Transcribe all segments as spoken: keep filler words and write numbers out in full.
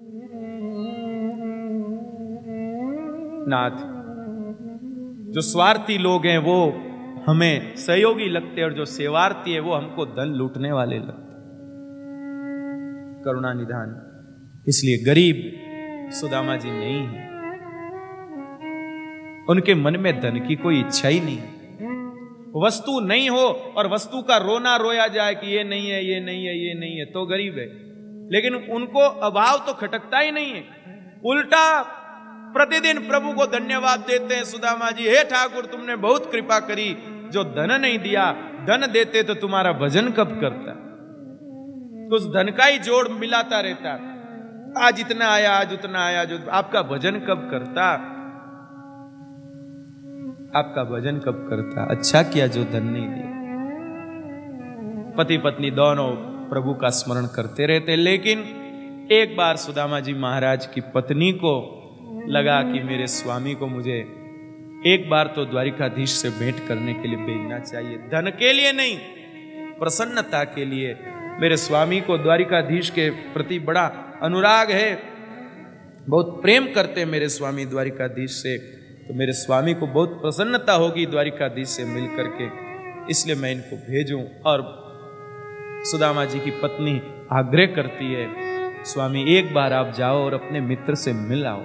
नाथ, जो स्वार्थी लोग हैं वो हमें सहयोगी लगते हैं और जो सेवार्थी है वो हमको धन लूटने वाले लगते। करुणा निधान, इसलिए गरीब सुदामा जी नहीं है, उनके मन में धन की कोई इच्छा ही नहीं। वस्तु नहीं हो और वस्तु का रोना रोया जाए कि ये नहीं है, ये नहीं है, ये नहीं है, तो गरीब है। लेकिन उनको अभाव तो खटकता ही नहीं है, उल्टा प्रतिदिन प्रभु को धन्यवाद देते हैं सुदामा जी, हे ठाकुर तुमने बहुत कृपा करी, जो धन नहीं दिया, धन देते तो तुम्हारा भजन कब करता। उस धन का ही जोड़ मिलाता रहता, आज इतना आया, आज उतना आया, जो आपका भजन कब करता, आपका भजन कब करता। अच्छा किया जो धन नहीं दिया। पति पत्नी दोनों प्रभु का स्मरण करते रहते, लेकिन एक बार सुदामा जी महाराज की पत्नी को लगा कि मेरे स्वामी को मुझे एक बार तो द्वारिकाधीश से भेंट करने के लिए भेजना चाहिए, धन के लिए नहीं, प्रसन्नता के लिए। मेरे स्वामी को द्वारिकाधीश के प्रति बड़ा अनुराग है, बहुत प्रेम करते मेरे स्वामी द्वारिकाधीश से, तो मेरे स्वामी को बहुत प्रसन्नता होगी द्वारिकाधीश से मिल करके, इसलिए मैं इनको भेजूं। और सुदामा जी की पत्नी आग्रह करती है, स्वामी एक बार आप जाओ और अपने मित्र से मिल आओ।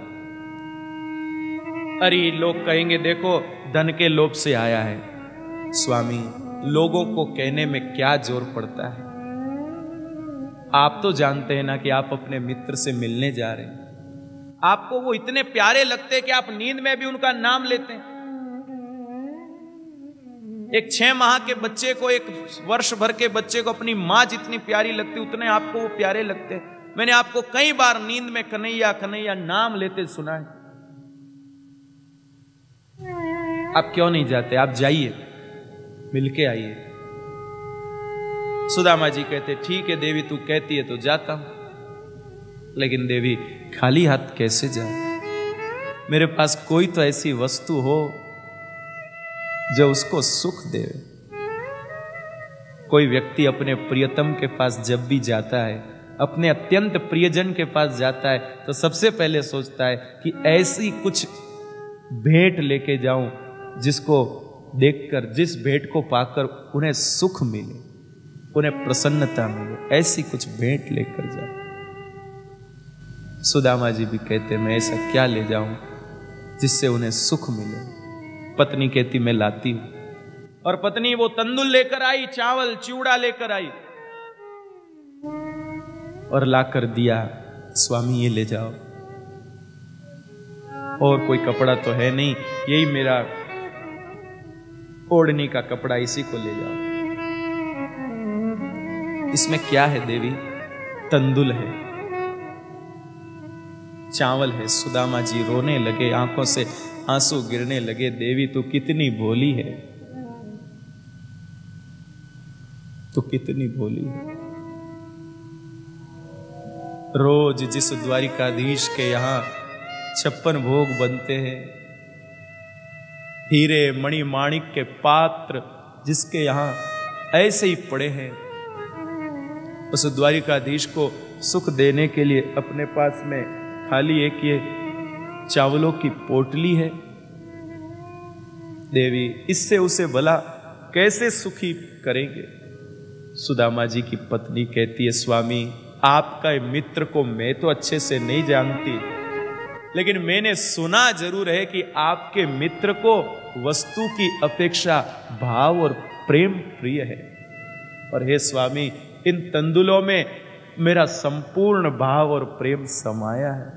अरे लोग कहेंगे देखो धन के लोभ से आया है। स्वामी, लोगों को कहने में क्या जोर पड़ता है, आप तो जानते हैं ना कि आप अपने मित्र से मिलने जा रहे हैं, आपको वो इतने प्यारे लगते हैं कि आप नींद में भी उनका नाम लेते हैं। एक छह माह के बच्चे को, एक वर्ष भर के बच्चे को अपनी मां जितनी प्यारी लगती, उतने आपको वो प्यारे लगते हैं। मैंने आपको कई बार नींद में कन्हैया कन्हैया नाम लेते सुना है, आप क्यों नहीं जाते, आप जाइए, मिलके आइए। सुदामा जी कहते ठीक है देवी, तू कहती है तो जाता हूं, लेकिन देवी खाली हाथ कैसे जाऊं, मेरे पास कोई तो ऐसी वस्तु हो जो उसको सुख दे। कोई व्यक्ति अपने प्रियतम के पास जब भी जाता है, अपने अत्यंत प्रियजन के पास जाता है, तो सबसे पहले सोचता है कि ऐसी कुछ भेंट लेके जाऊं जिसको देखकर, जिस भेंट को पाकर उन्हें सुख मिले, उन्हें प्रसन्नता मिले, ऐसी कुछ भेंट लेकर जाऊं। सुदामा जी भी कहते मैं ऐसा क्या ले जाऊं जिससे उन्हें सुख मिले। पत्नी कहती मैं लाती हूं, और पत्नी वो तंदुल लेकर आई, चावल चिवड़ा लेकर आई और लाकर दिया, स्वामी ये ले जाओ, और कोई कपड़ा तो है नहीं, यही मेरा ओढ़नी का कपड़ा, इसी को ले जाओ। इसमें क्या है देवी, तंदुल है, चावल है। सुदामा जी रोने लगे, आंखों से आंसू गिरने लगे, देवी तू कितनी भोली है, तू कितनी भोली है। रोज जिस द्वारिकाधीश के यहां छप्पन भोग बनते हैं, हीरे मणि माणिक के पात्र जिसके यहां ऐसे ही पड़े हैं, उस द्वारिकाधीश को सुख देने के लिए अपने पास में खाली एक ये चावलों की पोटली है। देवी इससे उसे भला कैसे सुखी करेंगे। सुदामा जी की पत्नी कहती है स्वामी, आपका मित्र को मैं तो अच्छे से नहीं जानती, लेकिन मैंने सुना जरूर है कि आपके मित्र को वस्तु की अपेक्षा भाव और प्रेम प्रिय है। और हे स्वामी, इन तंदुलों में मेरा संपूर्ण भाव और प्रेम समाया है।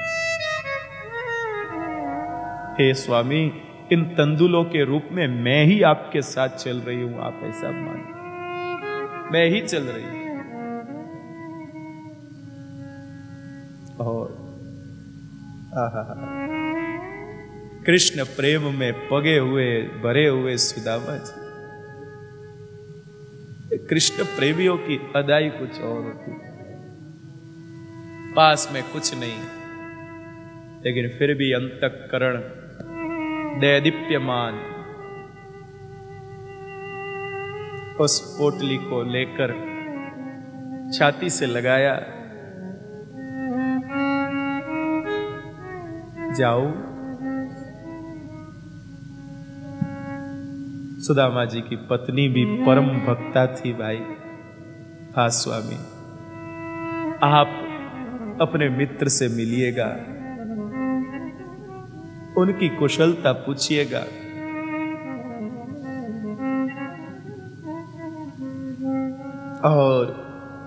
हे स्वामी, इन तंदुलों के रूप में मैं ही आपके साथ चल रही हूं, आप ऐसा मान, मैं ही चल रही हूं। और आहा, कृष्ण प्रेम में पगे हुए भरे हुए सुदामा जी। कृष्ण प्रेमियों की अदाई कुछ और होती, पास में कुछ नहीं, लेकिन फिर भी अंतःकरण दैदीप्यमान। उस पोटली को लेकर छाती से लगाया, जाओ। सुदामा जी की पत्नी भी परम भक्ता थी भाई। हाँ स्वामी, आप अपने मित्र से मिलिएगा, उनकी कुशलता पूछिएगा। और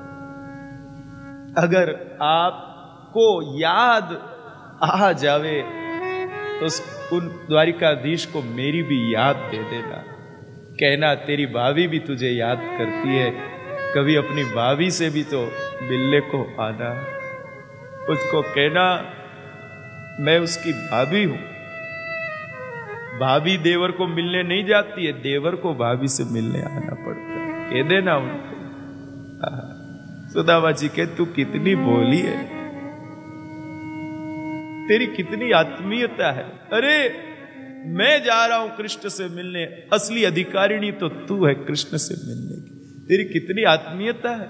अगर आपको याद आ जावे तो उन द्वारिकाधीश को मेरी भी याद दे देना। कहना तेरी भाभी भी तुझे याद करती है, कभी अपनी भाभी से भी तो मिलने को आना। उसको कहना मैं उसकी भाभी हूं। भाभी देवर को मिलने नहीं जाती है, देवर को भाभी से मिलने आना पड़ता है। कह देना उनको। सुदामा जी के तू कितनी भोली है, तेरी कितनी आत्मीयता है। अरे मैं जा रहा हूं कृष्ण से मिलने, असली अधिकारिणी तो तू है कृष्ण से मिलने की। तेरी कितनी आत्मीयता है।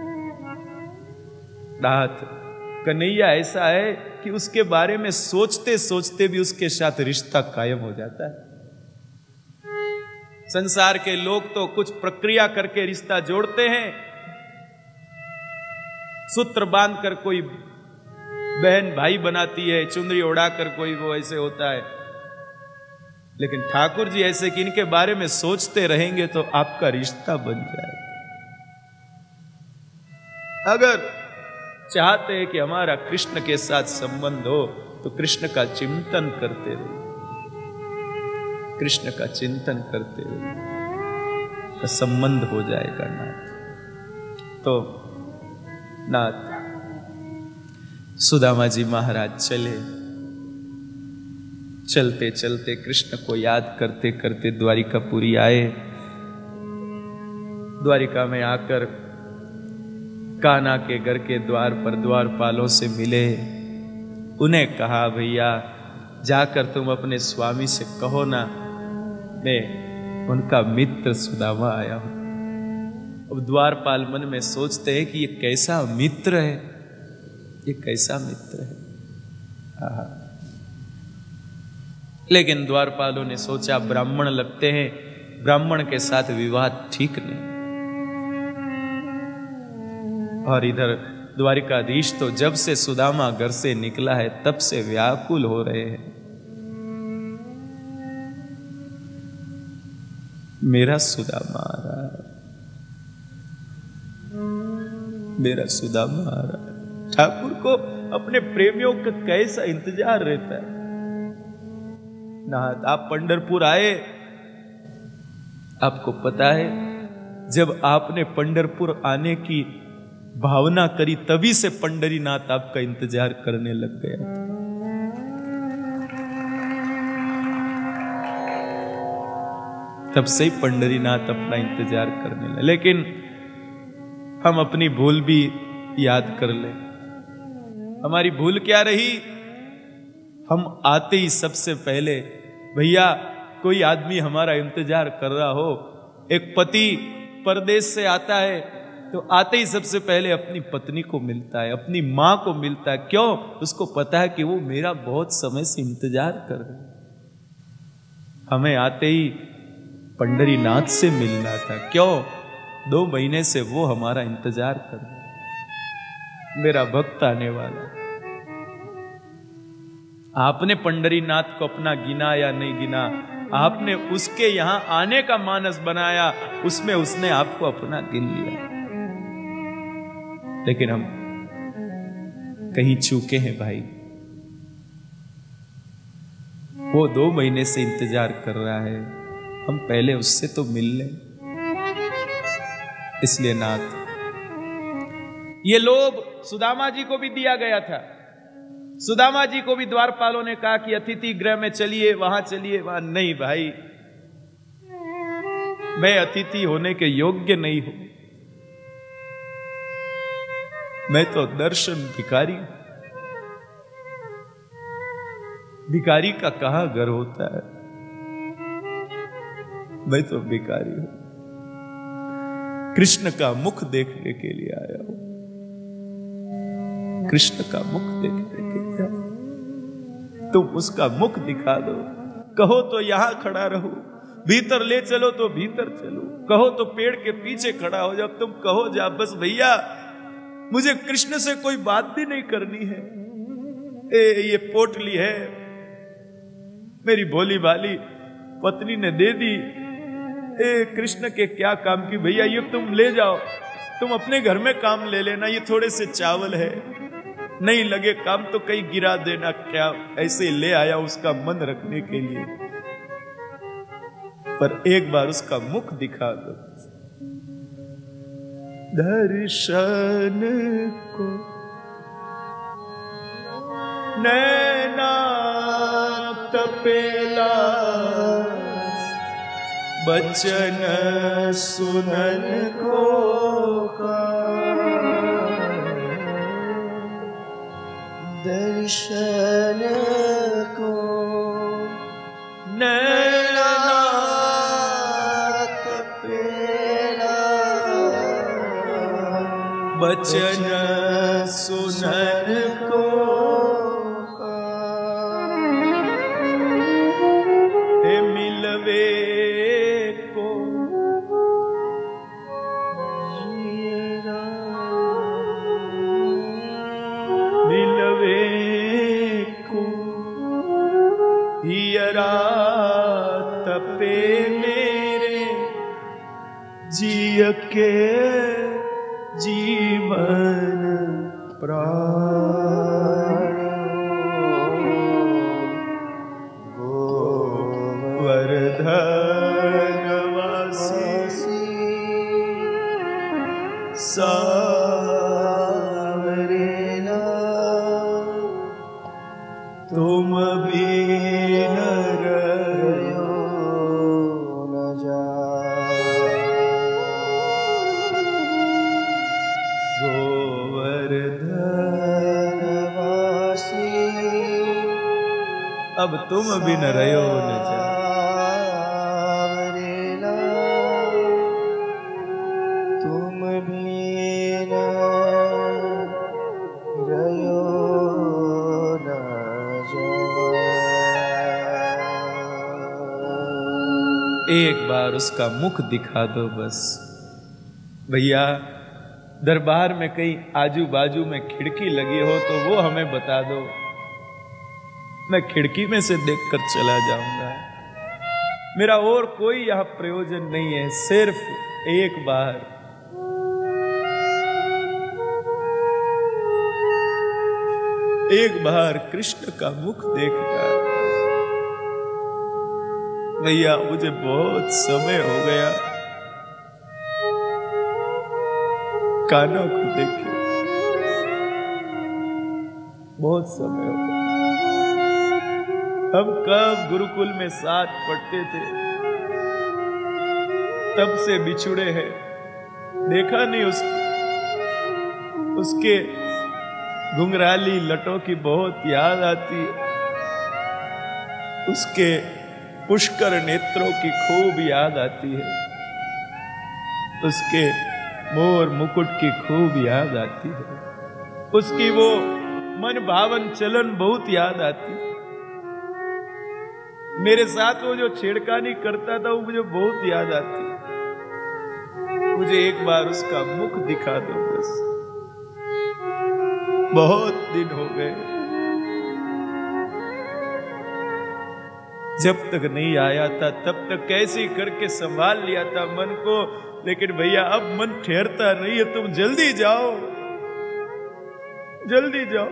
नाथ कन्हैया ऐसा है कि उसके बारे में सोचते सोचते भी उसके साथ रिश्ता कायम हो जाता है। संसार के लोग तो कुछ प्रक्रिया करके रिश्ता जोड़ते हैं, सूत्र बांध कर कोई बहन भाई बनाती है, चुनरी उड़ाकर कोई वो ऐसे होता है। लेकिन ठाकुर जी ऐसे कि इनके बारे में सोचते रहेंगे तो आपका रिश्ता बन जाएगा। अगर चाहते हैं कि हमारा कृष्ण के साथ संबंध हो तो कृष्ण का चिंतन करते रहिए, कृष्ण का चिंतन करते रहिए तो संबंध हो जाएगा नाथ। तो नाथ सुदामा जी महाराज चले, चलते चलते कृष्ण को याद करते करते द्वारिकापुरी आए। द्वारिका में आकर कान्हा के घर के द्वार पर द्वारपालों से मिले। उन्हें कहा भैया जाकर तुम अपने स्वामी से कहो ना मैं उनका मित्र सुदामा आया हूं। अब द्वारपाल मन में सोचते हैं कि ये कैसा मित्र है, ये कैसा मित्र है। आहा। लेकिन द्वारपालों ने सोचा ब्राह्मण लगते हैं, ब्राह्मण के साथ विवाद ठीक नहीं। और इधर द्वारिकाधीश तो जब से सुदामा घर से निकला है तब से व्याकुल हो रहे हैं। मेरा सुदामा आ रहा है, मेरा सुदामा आ रहा है। ठाकुर को अपने प्रेमियों का कैसा इंतजार रहता है। नाथ आप पंढरपुर आए, आपको पता है जब आपने पंढरपुर आने की भावना करी तभी से पंढरीनाथ आपका इंतजार करने लग गया था। तब से ही पंढरीनाथ अपना इंतजार करने लगे। लेकिन हम अपनी भूल भी याद कर ले। हमारी भूल क्या रही? हम आते ही सबसे पहले भैया कोई आदमी हमारा इंतजार कर रहा हो, एक पति परदेश से आता है तो आते ही सबसे पहले अपनी पत्नी को मिलता है, अपनी मां को मिलता है। क्यों? उसको पता है कि वो मेरा बहुत समय से इंतजार कर रहे हैं। हमें आते ही पंढरीनाथ से मिलना था। क्यों? दो महीने से वो हमारा इंतजार कर रहे हैं, मेरा भक्त आने वाला। आपने पंढरीनाथ को अपना गिना या नहीं गिना, आपने उसके यहां आने का मानस बनाया, उसमें उसने आपको अपना गिन लिया। लेकिन हम कहीं चूके हैं भाई। वो दो महीने से इंतजार कर रहा है, हम पहले उससे तो मिल लें। इसलिए नाथ ये लोभ सुदामा जी को भी दिया गया था। सुदामा जी को भी द्वारपालों ने कहा कि अतिथि गृह में चलिए, वहां चलिए, वहां नहीं भाई, मैं अतिथि होने के योग्य नहीं हूं, मैं तो दर्शन भिखारी हूं। भिखारी का कहां घर होता है? मैं तो भिखारी हूं, कृष्ण का मुख देखने के लिए आया हूं, कृष्ण का मुख देखने के लिए आया हूं। तुम उसका मुख दिखा दो। कहो तो यहां खड़ा रहूं, भीतर ले चलो तो भीतर चलो, कहो तो पेड़ के पीछे खड़ा हो जाओ, तुम कहो जा, बस भैया मुझे कृष्ण से कोई बात भी नहीं करनी है। ए, ये पोटली है मेरी भोली भाली पत्नी ने दे दी, ए कृष्ण के क्या काम की, भैया ये तुम ले जाओ, तुम अपने घर में काम ले लेना, ये थोड़े से चावल है, नहीं लगे काम तो कहीं गिरा देना, क्या ऐसे ले आया उसका मन रखने के लिए, पर एक बार उसका मुख दिखा दो। दर्शन को नैना तपेला, बचन सुनन को का, दर्शन को नैना तपेला, बचन सुनन को का, हे मिलवे को मिलवे को हियरा तपे मेरे जिय के जीवन प्राण, गोवर्धन वासी सावरेला, तुम भी न रहो न जाओ, गोवर्धन वासी, अब तुम भी न रहो न जाओ, तुम भी न रहो न जाओ। एक बार उसका मुख दिखा दो बस। भैया दरबार में कहीं आजू बाजू में खिड़की लगी हो तो वो हमें बता दो, मैं खिड़की में से देखकर चला जाऊंगा। मेरा और कोई यहां प्रयोजन नहीं है, सिर्फ एक बार एक बार कृष्ण का मुख देखना। भैया मुझे बहुत समय हो गया कानों को देखे, बहुत समय हो गया। हम कब गुरुकुल में साथ पढ़ते थे, तब से बिछुड़े हैं, देखा नहीं उसको, उसके घुंघराली लटों की बहुत याद आती, उसके पुष्कर नेत्रों की खूब याद आती है, उसके मोर मुकुट की खूब याद आती है, उसकी वो मन भावन चलन बहुत याद आती है। मेरे साथ वो जो छेड़खानी करता था वो मुझे बहुत याद आती है। मुझे एक बार उसका मुख दिखा दो बस। बहुत दिन हो गए, जब तक नहीं आया था तब तक कैसे करके संभाल लिया था मन को, लेकिन भैया अब मन ठहरता नहीं है। तुम जल्दी जाओ, जल्दी जाओ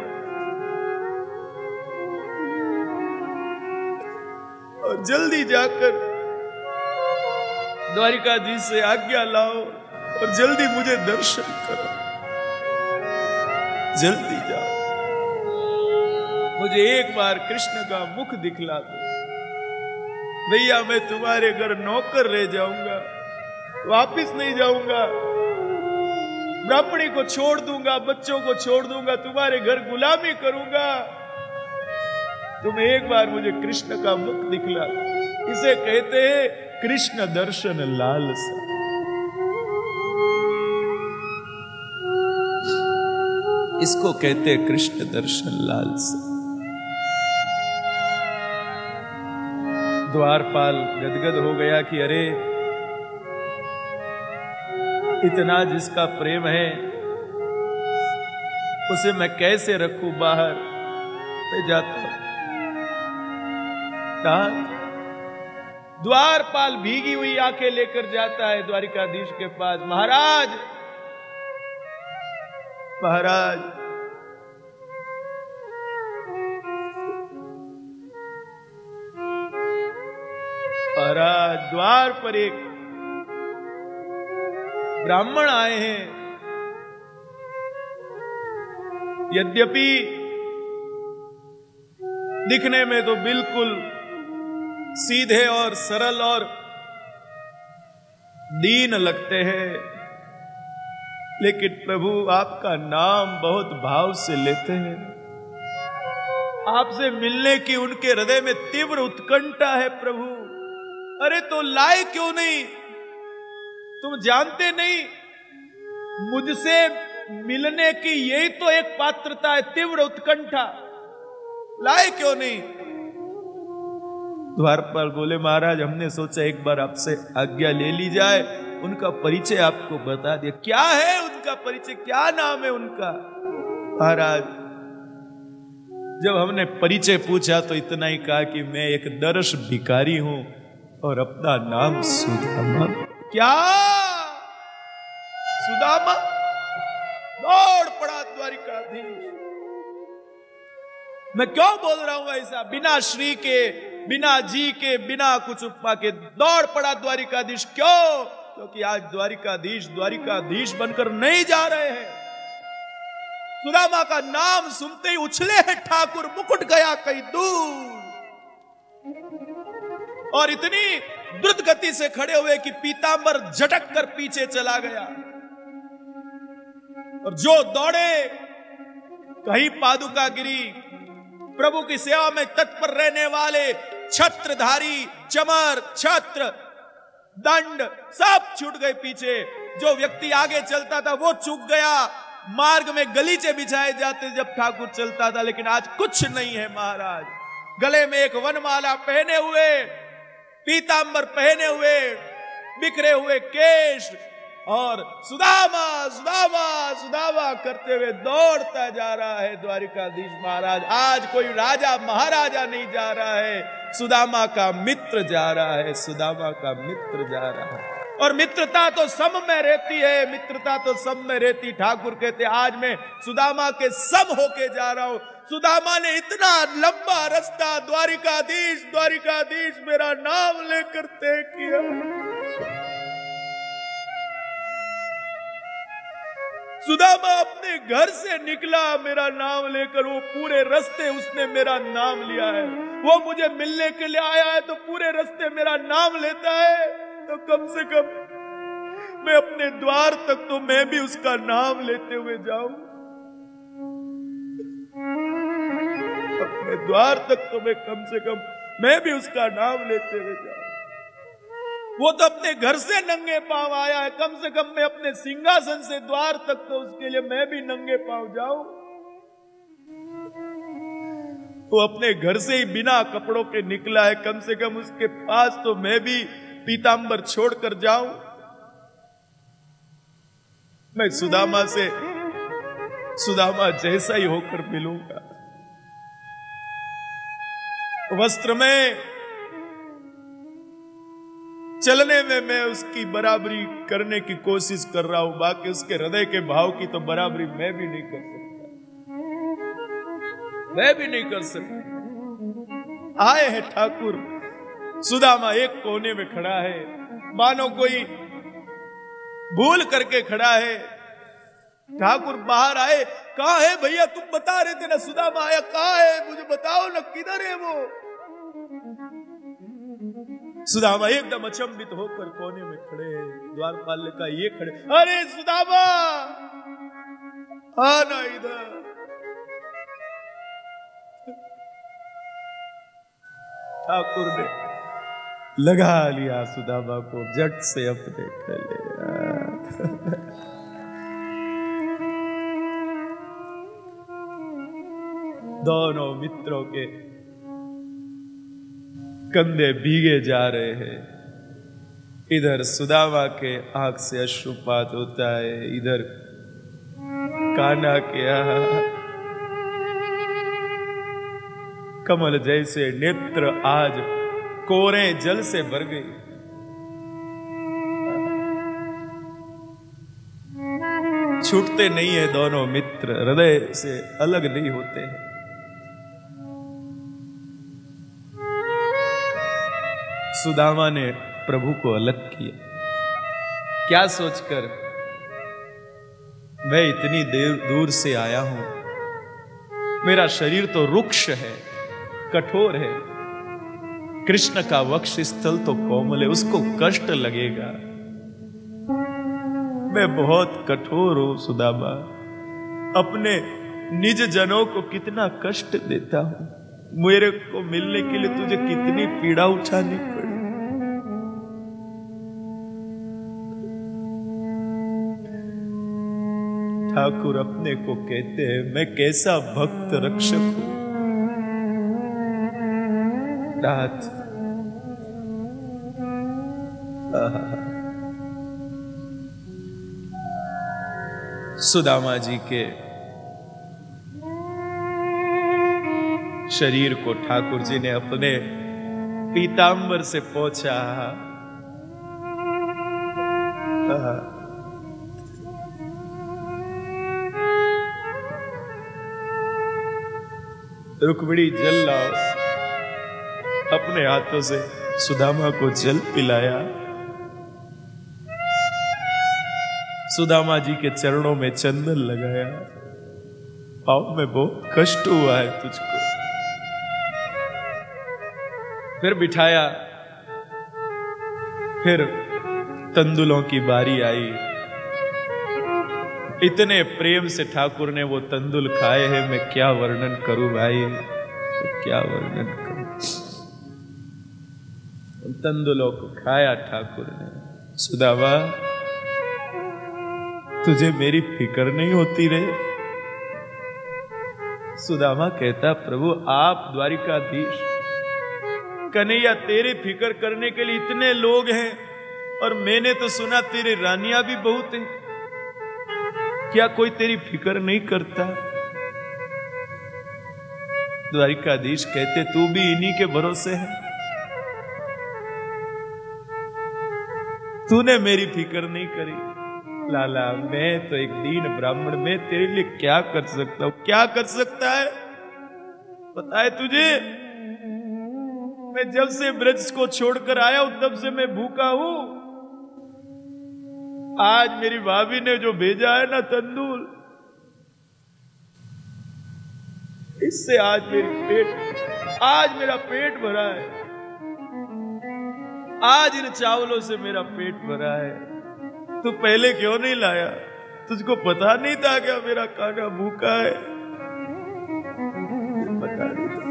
और जल्दी जाकर द्वारिकाधीश से आज्ञा लाओ और जल्दी मुझे दर्शन करो, जल्दी जाओ, मुझे एक बार कृष्ण का मुख दिखला दो। भैया मैं तुम्हारे घर नौकर रह जाऊंगा, वापिस नहीं जाऊंगा, ब्राह्मणी को छोड़ दूंगा, बच्चों को छोड़ दूंगा, तुम्हारे घर गुलामी करूंगा। तुम एक बार मुझे कृष्ण का मुख दिखला दो। इसे कहते हैं कृष्ण दर्शन लालसा। इसको कहते हैं कृष्ण दर्शन लालसा। द्वारपाल गदगद हो गया कि अरे इतना जिसका प्रेम है उसे मैं कैसे रखूं बाहर। मैं जाता हूं। द्वारपाल भीगी हुई आंखें लेकर जाता है द्वारिकाधीश के पास। महाराज महाराज महाराज द्वार पर एक ब्राह्मण आए हैं। यद्यपि दिखने में तो बिल्कुल सीधे और सरल और दीन लगते हैं, लेकिन प्रभु आपका नाम बहुत भाव से लेते हैं। आपसे मिलने की उनके हृदय में तीव्र उत्कंठा है प्रभु। अरे तो लाए क्यों नहीं? तुम जानते नहीं मुझसे मिलने की यही तो एक पात्रता है, तीव्र उत्कंठा। लाए क्यों नहीं? द्वारपाल बोले महाराज हमने सोचा एक बार आपसे आज्ञा ले ली जाए, उनका परिचय आपको बता दिया। क्या है उनका परिचय? क्या नाम है उनका? महाराज जब हमने परिचय पूछा तो इतना ही कहा कि मैं एक दर्श भिखारी हूं और अपना नाम सुदामा। क्या सुदामा? दौड़ पड़ा द्वारिकाधीश। मैं क्यों बोल रहा हूं ऐसा? बिना श्री के, बिना जी के, बिना कुछ उपमा के दौड़ पड़ा द्वारिकाधीश। क्यों? क्योंकि आज द्वारिकाधीश द्वारिकाधीश बनकर नहीं जा रहे हैं। सुदामा का नाम सुनते ही उछले हैं ठाकुर, मुकुट गया कहीं दूर। और इतनी द्रुत गति से खड़े हुए कि पीतांबर झटक कर पीछे चला गया। और जो दौड़े कहीं पादुका गिरी। प्रभु की सेवा में तत्पर रहने वाले छत्रधारी, चमर, छत्र, दंड सब छूट गए पीछे। जो व्यक्ति आगे चलता था वो चूक गया। मार्ग में गलीचे बिछाए जाते जब ठाकुर चलता था, लेकिन आज कुछ नहीं है महाराज। गले में एक वनमाला पहने हुए, पीतांबर पहने हुए, बिखरे हुए केश और सुदामा सुदामा सुदामा करते हुए दौड़ता जा रहा है द्वारिकाधीश महाराज। आज कोई राजा महाराजा नहीं जा रहा है, सुदामा का मित्र जा रहा है, सुदामा का मित्र जा रहा है। और मित्रता तो सम में रहती है, मित्रता तो सब में रहती। ठाकुर कहते आज मैं सुदामा के सम होके जा रहा हूं। सुदामा ने इतना लंबा रास्ता द्वारिकाधीश द्वारिकाधीश मेरा नाम लेकर तय किया। सुदामा अपने घर से निकला मेरा नाम लेकर। वो पूरे रास्ते उसने मेरा नाम लिया है। वो मुझे मिलने के लिए आया है तो पूरे रास्ते मेरा नाम लेता है, तो कम से कम मैं अपने द्वार तक तो मैं भी उसका नाम लेते हुए जाऊं। अपने द्वार तक तो मैं कम से कम मैं भी उसका नाम लेते हुए जाऊं। वो तो अपने घर से नंगे पांव आया है, कम से कम मैं अपने सिंहासन से द्वार तक तो उसके लिए मैं भी नंगे पांव जाऊं। वो अपने घर से ही बिना कपड़ों के निकला है, कम से कम उसके पास तो मैं भी पीतांबर छोड़कर जाऊं। मैं सुदामा से सुदामा जैसा ही होकर मिलूंगा। वस्त्र में, चलने में मैं उसकी बराबरी करने की कोशिश कर रहा हूं, बाकी उसके हृदय के भाव की तो बराबरी मैं भी नहीं कर सकता, मैं भी नहीं कर सकता। आए हैं ठाकुर। सुदामा एक कोने में खड़ा है, मानो कोई भूल करके खड़ा है। ठाकुर बाहर आए। कहां है भैया? तुम बता रहे थे ना सुदामा आया, कहां है? मुझे बताओ ना, किधर है वो? सुदामा एकदम अचंभित होकर कोने में खड़े हैं। द्वारपाल ने कहा ये खड़े। अरे सुदामा आना इधर। ठाकुर ने लगा लिया सुदामा को झट से अपने गले। दोनों मित्रों के कंधे भीगे जा रहे हैं। इधर सुदामा के आंख से अश्रुपात होता है, इधर कान्हा के कमल जैसे नेत्र आज कोरे जल से भर गई। छूटते नहीं है दोनों मित्र, हृदय से अलग नहीं होते हैं। सुदामा ने प्रभु को अलग किया, क्या सोचकर, मैं इतनी देर दूर से आया हूं, मेरा शरीर तो रुक्ष है, कठोर है, कृष्ण का वक्ष स्थल तो कोमल है, उसको कष्ट लगेगा। मैं बहुत कठोर हूं सुदामा, अपने निज जनों को कितना कष्ट देता हूं, मेरे को मिलने के लिए तुझे कितनी पीड़ा उठानी पड़ी। ठाकुर अपने को कहते हैं, मैं कैसा भक्त रक्षक हूं। नाथ, सुदामा जी के शरीर को ठाकुर जी ने अपने पीतांबर से पोंछा। रुक्मिणी जल लाओ, अपने हाथों से सुदामा को जल पिलाया। सुदामा जी के चरणों में चंदन लगाया। पाँव में बहुत कष्ट हुआ है तुझको। फिर बिठाया, फिर तंदुलों की बारी आई। इतने प्रेम से ठाकुर ने वो तंदुल खाए हैं, मैं क्या वर्णन करूं भाई, क्या वर्णन करूं। तंदुलों को खाया ठाकुर ने। सुदामा, तुझे मेरी फिक्र नहीं होती रे? सुदामा कहता, प्रभु आप द्वारिकाधीश, कन्हैया तेरी फिक्र करने के लिए इतने लोग हैं, और मैंने तो सुना तेरी रानियां भी बहुत हैं, क्या कोई तेरी फिक्र नहीं करता? द्वारिकाधीश कहते, तू भी इन्हीं के भरोसे है, तूने मेरी फिक्र नहीं करी। लाला, मैं तो एक दीन ब्राह्मण, मैं तेरे लिए क्या कर सकता हूं? क्या कर सकता है पता है तुझे? मैं जब से ब्रज को छोड़कर आया हूं तब से मैं भूखा हूं। आज मेरी भाभी ने जो भेजा है ना तंदूल, इससे आज मेरी पेट आज मेरा पेट भरा है। आज इन चावलों से मेरा पेट भरा है। तू पहले क्यों नहीं लाया? तुझको पता नहीं था क्या मेरा कान्हा भूखा है? पता नहीं था।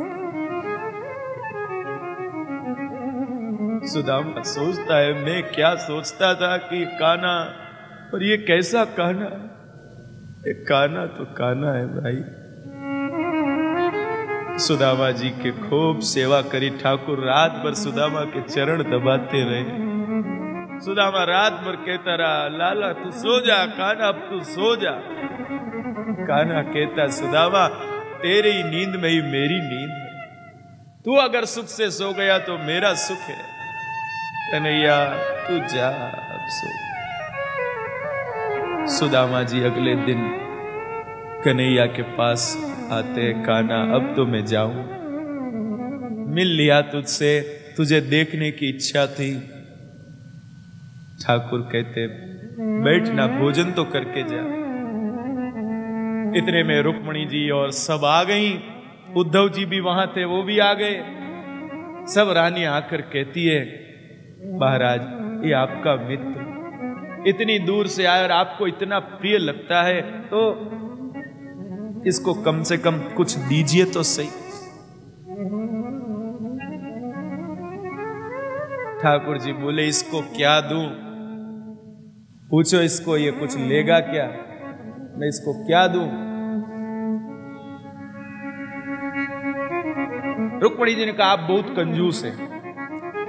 सुदामा सोचता है, मैं क्या सोचता था कि कान्हा, और ये कैसा कान्हा? एक कान्हा तो कान्हा है भाई। सुदामा जी के खूब सेवा करी ठाकुर। रात भर सुदामा के चरण दबाते रहे। सुदामा रात भर कहता रहा, लाला तू सो जा, कान्हा अब तू सो जा। कान्हा कहता, सुदामा तेरी नींद में ही मेरी नींद है, तू अगर सुख से सो गया तो मेरा सुख है। कन्हैया तू जा, अब सो। सुदामा जी अगले दिन कन्हैया के पास आते, कान्हा अब तो मैं जाऊं, मिल लिया तुझसे, तुझे देखने की इच्छा थी। ठाकुर कहते, बैठना, भोजन तो करके जा। इतने में रुक्मिणी जी और सब आ गई। उद्धव जी भी वहां थे, वो भी आ गए। सब रानी आकर कहती है, महाराज ये आपका मित्र इतनी दूर से आया और आपको इतना प्रिय लगता है, तो इसको कम से कम कुछ दीजिए तो सही। ठाकुर जी बोले, इसको क्या दूं? पूछो इसको, ये कुछ लेगा क्या? मैं इसको क्या दूं? रुक्मिणी जी ने कहा, आप बहुत कंजूस हैं,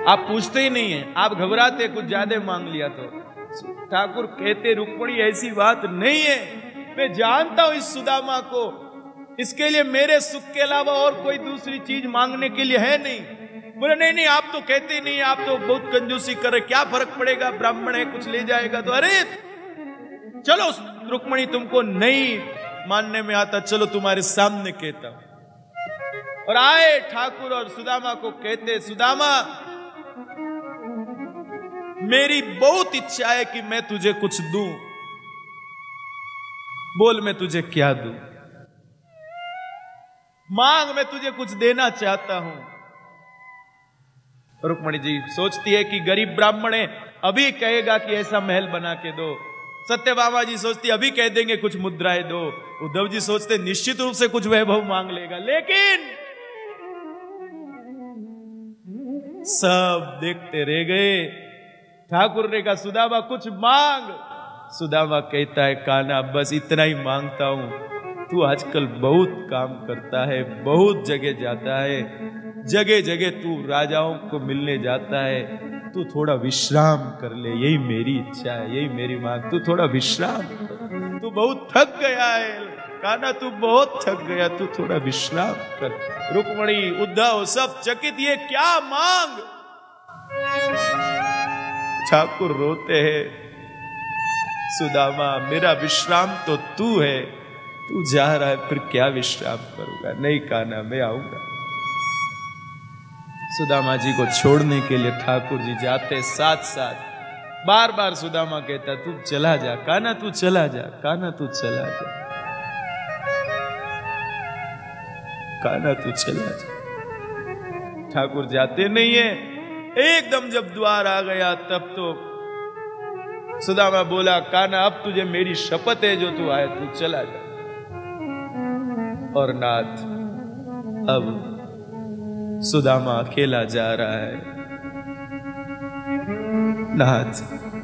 आप पूछते ही नहीं है, आप घबराते कुछ ज्यादा मांग लिया तो। ठाकुर कहते रुक्मिणी ऐसी बात नहीं है, मैं जानता हूं इस सुदामा को, इसके लिए मेरे सुख के अलावा और कोई दूसरी चीज मांगने के लिए है नहीं। बोले नहीं नहीं आप तो कहते नहीं, आप तो बहुत कंजूसी कर रहे, क्या फर्क पड़ेगा, ब्राह्मण है कुछ ले जाएगा तो। अरे चलो रुक्मिणी तुमको नहीं मानने में आता, चलो तुम्हारे सामने कहता हूं। और आए ठाकुर और सुदामा को कहते, सुदामा मेरी बहुत इच्छा है कि मैं तुझे कुछ दूं, बोल मैं तुझे क्या दूं, मांग मैं तुझे कुछ देना चाहता हूं। रुक्मिणी जी सोचती है कि गरीब ब्राह्मण है, अभी कहेगा कि ऐसा महल बना के दो। सत्यभामा जी सोचती अभी कह देंगे कुछ मुद्राएं दो। उद्धव जी सोचते निश्चित रूप से कुछ वैभव मांग लेगा, लेकिन सब देखते रह गए। ठाकुर ने कहा सुदामा कुछ मांग। सुदामा कहता है कान्हा बस इतना ही मांगता हूं, तू आजकल बहुत काम करता है, बहुत जगह जाता है, जगह जगह तू राजाओं को मिलने जाता है, तू थोड़ा विश्राम कर ले, यही मेरी इच्छा है, यही मेरी मांग, तू थोड़ा विश्राम कर, तू बहुत थक गया है कान्हा, तू बहुत थक गया, तू थोड़ा विश्राम कर। रुक्मिणी उद्धव सब चकित, ये क्या मांग। ठाकुर रोते हैं, सुदामा मेरा विश्राम तो तू है, तू जा रहा है फिर क्या विश्राम करूंगा। नहीं कान्हा मैं आऊंगा। सुदामा जी को छोड़ने के लिए ठाकुर जी जाते साथ साथ, बार बार सुदामा कहता तू चला जा कान्हा, तू चला जा कान्हा, तू चला जा कान्हा, तू चला जा। ठाकुर जाते नहीं है। एकदम जब द्वार आ गया तब तो सुदामा बोला कान्हा अब तुझे मेरी शपथ है, जो तू आए तू चला जा। और नाथ अब सुदामा अकेला जा रहा है। नाथ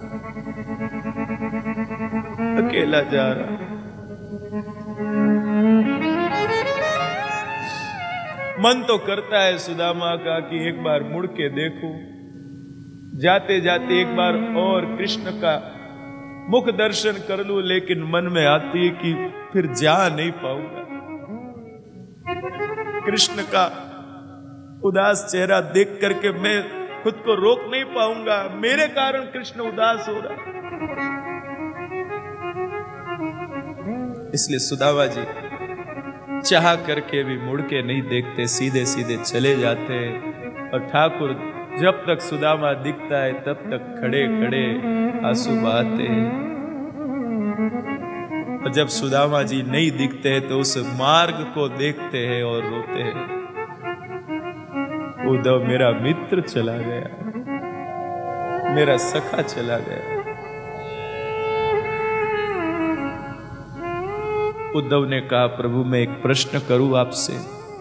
अकेला जा रहा है। मन तो करता है सुदामा का कि एक बार मुड़ के देखूं, जाते जाते एक बार और कृष्ण का मुख दर्शन कर लूं, लेकिन मन में आती है कि फिर जा नहीं पाऊंगा। कृष्ण का उदास चेहरा देख करके मैं खुद को रोक नहीं पाऊंगा, मेरे कारण कृष्ण उदास हो रहा। इसलिए सुदामा जी चाह करके भी मुड़ के नहीं देखते, सीधे सीधे चले जाते हैं। और ठाकुर जब तक सुदामा दिखता है तब तक खड़े खड़े आंसू बहाते हैं। और जब सुदामा जी नहीं दिखते हैं तो उस मार्ग को देखते हैं और रोते हैं। उद्धव मेरा मित्र चला गया, मेरा सखा चला गया। उद्धव ने कहा प्रभु मैं एक प्रश्न करूं आपसे,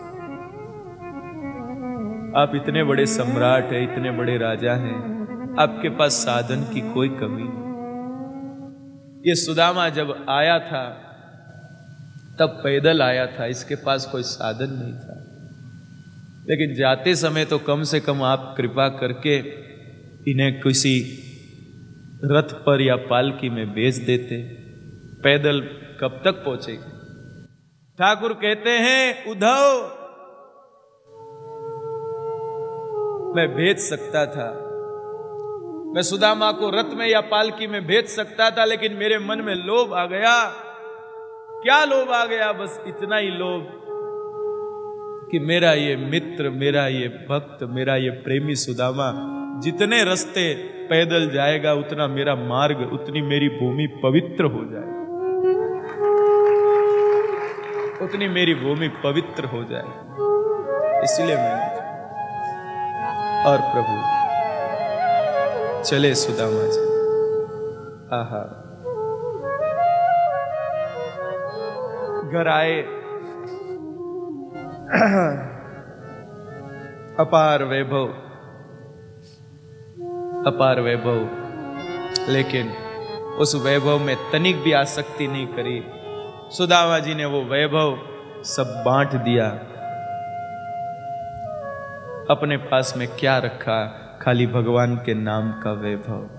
आप इतने बड़े सम्राट हैं, इतने बड़े राजा हैं, आपके पास साधन की कोई कमी नहीं। ये सुदामा जब आया था तब पैदल आया था, इसके पास कोई साधन नहीं था, लेकिन जाते समय तो कम से कम आप कृपा करके इन्हें किसी रथ पर या पालकी में भेज देते, पैदल कब तक पहुंचेगी। ठाकुर कहते हैं उद्धव मैं भेज सकता था, मैं सुदामा को रथ में या पालकी में भेज सकता था, लेकिन मेरे मन में लोभ आ गया। क्या लोभ आ गया? बस इतना ही लोभ कि मेरा ये मित्र, मेरा ये भक्त, मेरा ये प्रेमी सुदामा जितने रास्ते पैदल जाएगा उतना मेरा मार्ग, उतनी मेरी भूमि पवित्र हो जाए, उतनी मेरी भूमि पवित्र हो जाए। इसलिए मैंने और प्रभु चले सुदामा जी। आहा घर आए, अपार वैभव, अपार वैभव, लेकिन उस वैभव में तनिक भी आसक्ति नहीं करी। सुदामा जी ने वो वैभव सब बांट दिया। अपने पास में क्या रखा? खाली भगवान के नाम का वैभव।